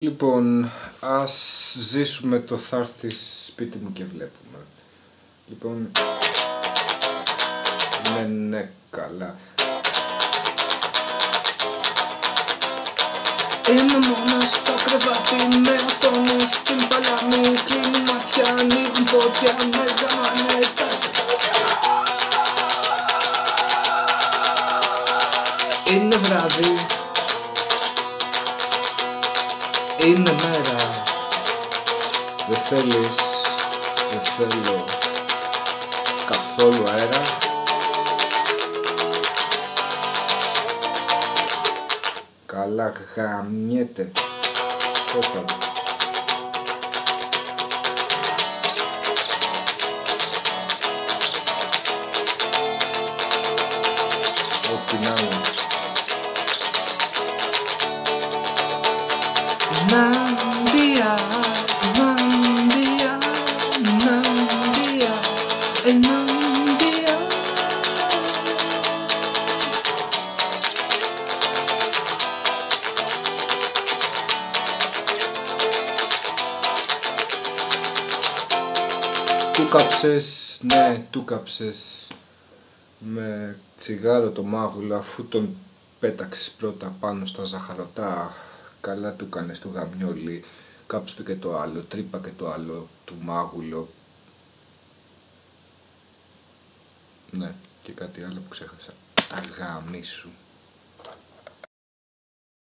Λοιπόν, ας ζήσουμε το θα έρθεις σπίτι μου και βλέπουμε. Λοιπόν, ναι, καλά. Είμαι μόνος στο κρεβάτι με οθόνη στην παλάμη. Κλείνουν μάτια, ανοίγουν πόδια, με γαμάνε τα σηκώτια. Είναι βράδυ, είναι μέρα. Δεν θέλω καθόλου αέρα. Καλά γαμιέται. Σώπα. Ό,τι να είναι. Νάντια, Νάντια, Νάντια, Νάντια. Του κάψες, ναι, του κάψες με τσιγάρο το μάγουλο αφού τον πέταξες πρώτα πάνω στα ζαχαρωτά. Καλά του κάνες το γαμιόλι, κάψε του και το άλλο, τρύπα και το άλλο του μάγουλο. Ναι, και κάτι άλλο που ξέχασα. Αγαμίσου.